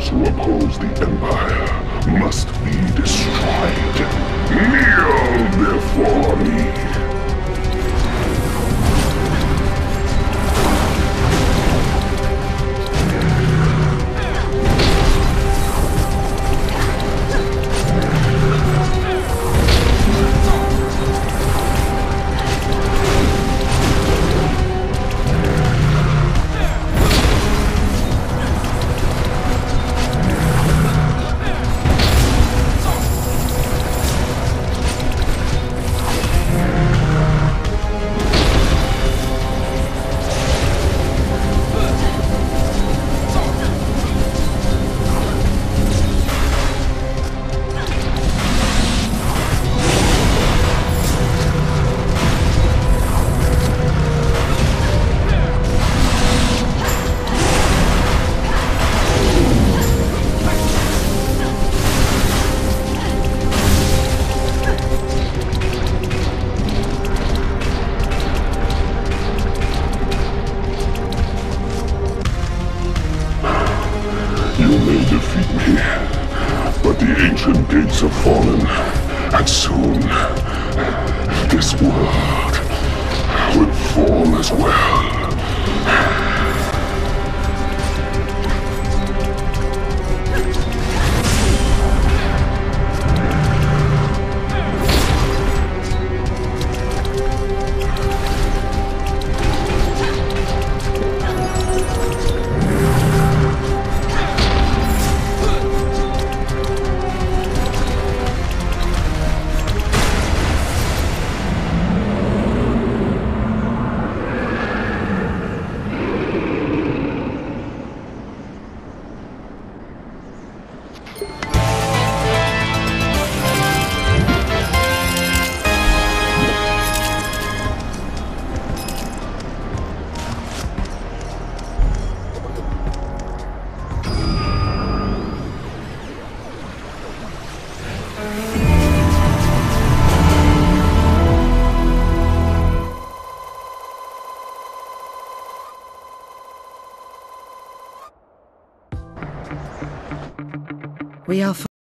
Those who oppose the Empire must be destroyed. Kneel before me. You may defeat me, but the ancient gates have fallen, and soon this world will fall as well. We are